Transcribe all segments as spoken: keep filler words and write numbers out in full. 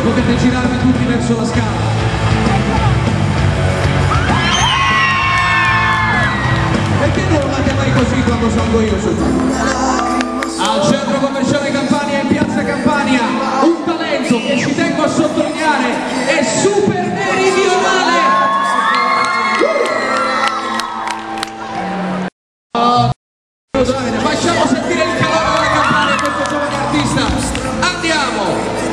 potete girarvi tutti verso la scala. Perché non fate mai così quando salgo io su? Al centro commerciale Campania, in piazza Campania, un talento che ci tengo a sottolineare è super meridionale. Oh, facciamo sentire il calore della Campania a questo giovane artista. Andiamo.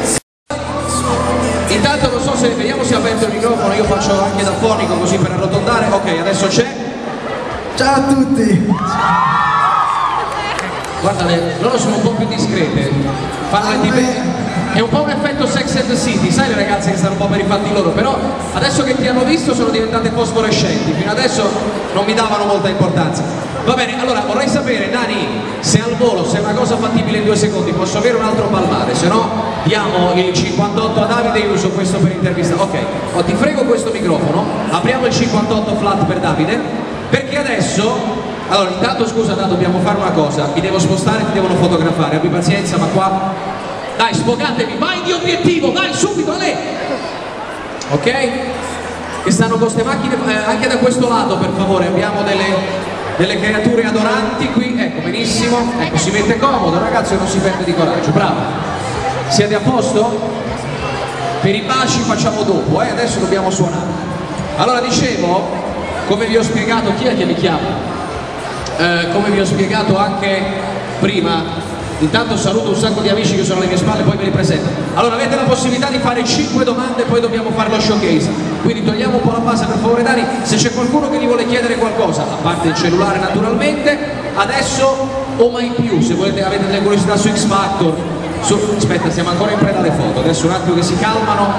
Intanto non so se vediamo se ha aperto il microfono, io faccio anche da fonico così per arrotondare. Ok, adesso c'è. Ciao a tutti! Guarda, le, loro sono un po' più discrete, fanno le tipe, è un po' un effetto Sex and the City, sai le ragazze che stanno un po' per i fatti loro, però adesso che ti hanno visto sono diventate fosforescenti, fino adesso non mi davano molta importanza. Va bene, allora vorrei sapere, Dani, se al volo, se è una cosa fattibile in due secondi, posso avere un altro palmare, se no diamo il cinquantotto a Davide e io uso questo per intervista. Ok, oh, ti frego questo microfono, apriamo il cinquantotto flat per Davide. Perché adesso, allora intanto scusa, da, dobbiamo fare una cosa, mi devo spostare, ti devono fotografare, abbi pazienza, ma qua, dai sfogatevi, vai di obiettivo, vai subito, lei! Ok? Che stanno con queste macchine, eh, anche da questo lato per favore, abbiamo delle, delle creature adoranti qui, ecco benissimo, ecco si mette comodo, ragazzi non si perde di coraggio, bravo! Siete a posto? Per i baci facciamo dopo, eh? Adesso dobbiamo suonare. Allora dicevo, come vi ho spiegato, chi è che mi chiama? Eh, come vi ho spiegato anche prima, intanto saluto un sacco di amici che sono alle mie spalle, poi ve li presento. Allora avete la possibilità di fare cinque domande e poi dobbiamo fare lo showcase. Quindi togliamo un po' la base per favore Dani, se c'è qualcuno che gli vuole chiedere qualcosa, a parte il cellulare naturalmente, adesso o mai più, se volete avete delle curiosità su X Factor, su... aspetta siamo ancora in preda alle foto, adesso un attimo che si calmano.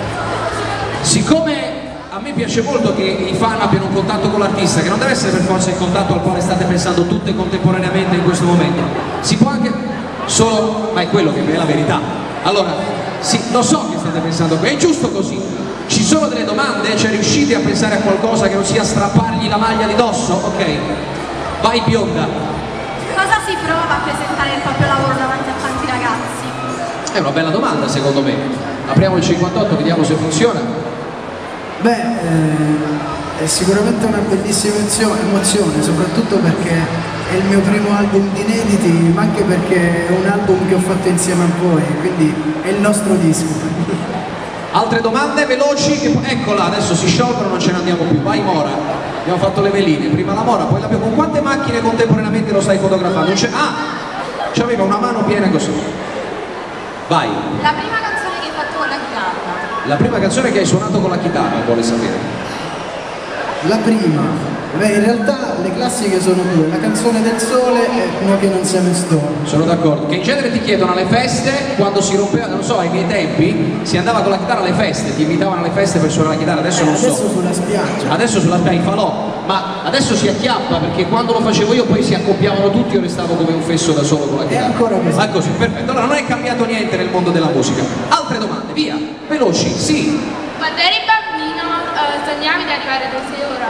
Siccome a me piace molto che i fan abbiano un contatto con l'artista, che non deve essere per forza il contatto al quale state pensando tutte contemporaneamente in questo momento, si può anche solo, ma è quello che è la verità. Allora, sì, lo so che state pensando, è giusto così. Ci sono delle domande? Cioè riuscite a pensare a qualcosa che non sia strappargli la maglia di dosso? Ok, vai bionda. Cosa si prova a presentare il proprio lavoro davanti a tanti ragazzi? È una bella domanda secondo me. Apriamo il cinquantotto, vediamo se funziona. Beh, eh, è sicuramente una bellissima emozione, soprattutto perché è il mio primo album di inediti, ma anche perché è un album che ho fatto insieme a voi, quindi è il nostro disco. Altre domande veloci? Che... Eccola, adesso si sciolgono, non ce ne andiamo più. Vai Mora, abbiamo fatto le veline, prima la Mora, poi l'abbiamo... Con quante macchine contemporaneamente lo stai fotografando? Ah, c'aveva una mano piena così. Vai. La prima canzone che hai fatto con la chitarra? La prima canzone che hai suonato con la chitarra, vuole sapere? La prima, beh in realtà le classiche sono due, La canzone del sole e Noi che non siamo in storia. Sono d'accordo, che in genere ti chiedono alle feste, quando si rompeva, non so, ai miei tempi, si andava con la chitarra alle feste, ti invitavano alle feste per suonare la chitarra, adesso eh, non adesso so. Adesso sulla spiaggia. Adesso sulla spiaggia, in falò, ma adesso si acchiappa perché quando lo facevo io poi si accoppiavano tutti, io restavo come un fesso da solo con la chitarra. È ancora così. Ah, così, perfetto, allora non è cambiato niente nel mondo della musica. Altre domande, via, veloci, sì. Quando eri bambino eh, sognavi di arrivare dove sei ora?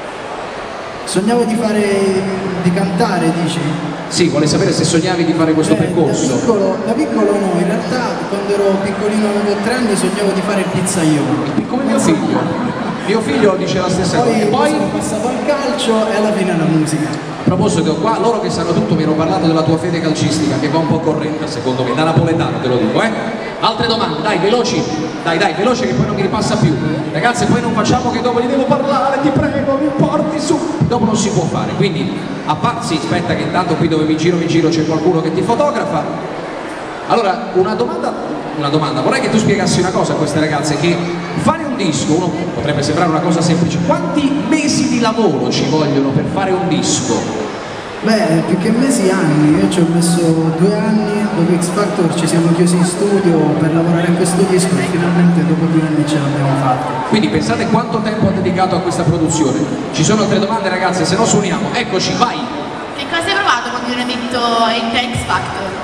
Sognavo di fare, di cantare, dici? Sì, vuole sapere se sognavi di fare questo Beh, percorso. Da piccolo, da piccolo no, in realtà quando ero piccolino, avevo tre anni, sognavo di fare il pizzaiolo. Come mio figlio. Mio figlio dice la stessa poi, cosa. E poi sono passato al calcio e alla fine alla musica. A proposito, qua loro che sanno tutto mi hanno parlato della tua fede calcistica, che va un po' corretta secondo me, da napoletano te lo dico, eh? Altre domande, dai, veloci, dai, dai, veloce che poi non mi ripassa più. Ragazzi, poi non facciamo che dopo gli devo parlare, ti prego, mi porti su. Dopo non si può fare, quindi, a parte, sì, aspetta che intanto qui dove mi giro, mi giro c'è qualcuno che ti fotografa. Allora, una domanda, una domanda, vorrei che tu spiegassi una cosa a queste ragazze, che fare un disco, uno potrebbe sembrare una cosa semplice, quanti mesi di lavoro ci vogliono per fare un disco? Beh, più che mesi, anni, io ci ho messo due anni, dopo X Factor ci siamo chiusi in studio per lavorare a questo disco e finalmente dopo due anni ce l'abbiamo fatta. Quindi pensate quanto tempo ha dedicato a questa produzione. Ci sono altre domande ragazze, se no suoniamo, eccoci, vai! Che cosa hai provato quando viene detto in X Factor?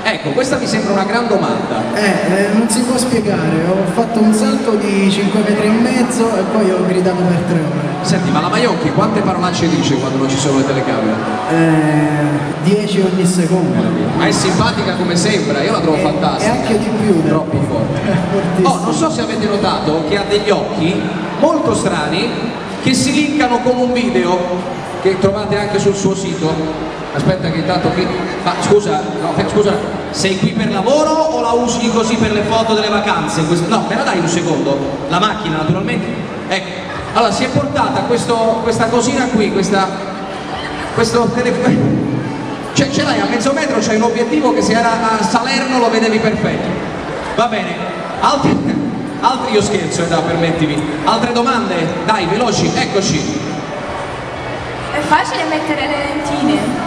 Ecco, questa mi sembra una gran domanda. Eh, eh, non si può spiegare, ho fatto un salto di cinque metri e mezzo e poi ho gridato per tre ore. Senti, ma la Maionchi quante parolacce dice quando non ci sono le telecamere? Eh, dieci ogni secondo. Ma è simpatica come sembra, io la trovo E- fantastica. e anche di più, eh. Troppo forte. Fortissimo. Oh, non so se avete notato che ha degli occhi molto strani che si linkano con un video che trovate anche sul suo sito. Aspetta che intanto qui... Ma scusa, no, fe- scusa, sei qui per lavoro o la usi così per le foto delle vacanze? Questo- No, me la dai un secondo? La macchina naturalmente. Ecco, allora si è portata questo, questa cosina qui, questa... questo telefono... Cioè, ce l'hai a mezzo metro, c'hai un obiettivo che se era a Salerno lo vedevi perfetto. Va bene, altri, altri io scherzo, eh, da, permettimi. Altre domande? Dai, veloci, eccoci. È facile mettere le lentine.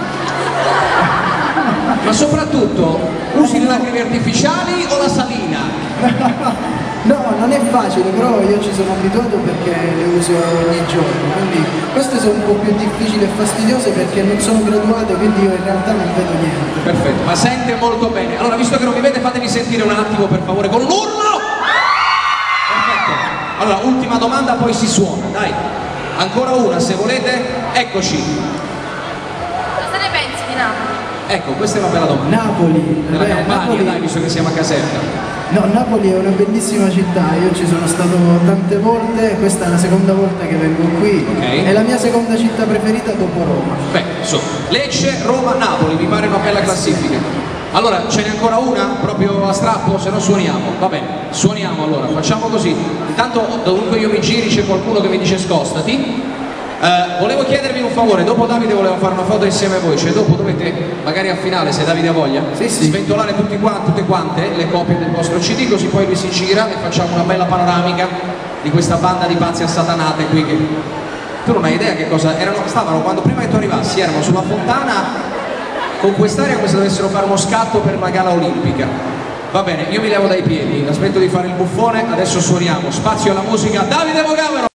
Ma soprattutto, usi le lacrime artificiali o la salina? No, non è facile, però io ci sono abituato perché le uso ogni giorno, quindi queste sono un po' più difficili e fastidiose perché non sono graduate, quindi io in realtà non vedo niente. Perfetto, ma sente molto bene. Allora, visto che non mi vede, fatemi sentire un attimo, per favore, con un urlo! Perfetto. Allora, ultima domanda, poi si suona, dai. Ancora una, se volete. Eccoci. Cosa ne pensi di Napoli? Ecco, questa è una bella domanda. Napoli, Della beh, Campania, Napoli, dai, visto che siamo a Caserta. no, Napoli è una bellissima città, io ci sono stato tante volte, questa è la seconda volta che vengo qui, Ok. è la mia seconda città preferita dopo Roma. Beh, insomma, Lecce, Roma, Napoli, mi pare una bella classifica. Allora, ce n'è ancora una, proprio a strappo, se no suoniamo. Va bene, suoniamo allora, facciamo così. Intanto, dovunque io mi giri c'è qualcuno che mi dice scostati. Eh, volevo chiedervi un favore, dopo Davide voleva fare una foto insieme a voi, cioè dopo dovete, magari a finale, se Davide ha voglia, Sì, sì. sventolare tutti quanti, tutte quante le copie del vostro C D, così poi lui si gira e facciamo una bella panoramica di questa banda di pazzi assatanate qui che... Tu non hai idea che cosa... Erano, stavano, quando prima che tu arrivassi, erano sulla fontana con quest'aria come se dovessero fare uno scatto per una gala olimpica. Va bene, io mi levo dai piedi, aspetto di fare il buffone, adesso suoniamo. Spazio alla musica, Davide Vogavero!